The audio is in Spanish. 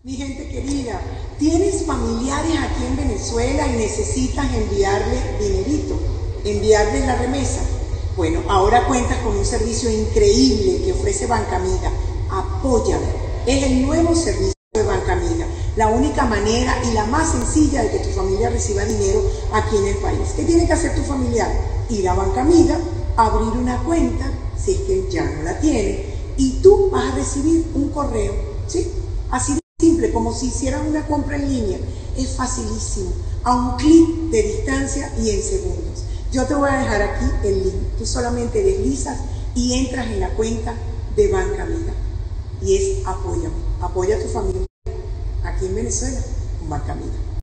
Mi gente querida, tienes familiares aquí en Venezuela y necesitas enviarle dinerito, enviarle la remesa. Bueno, ahora cuentas con un servicio increíble que ofrece Bancamiga. Apóyame. Es el nuevo servicio de Bancamiga. La única manera y la más sencilla de que tu familia reciba dinero aquí en el país. ¿Qué tiene que hacer tu familiar? Ir a Bancamiga, abrir una cuenta, si es que ya no la tiene, y tú vas a recibir un correo, ¿sí? Así de simple, como si hicieras una compra en línea. Es facilísimo, a un clic de distancia y en segundos. Yo te voy a dejar aquí el link. Tú solamente deslizas y entras en la cuenta de Bancamiga. Y es apóyame. Apoya a tu familia aquí en Venezuela con Bancamiga.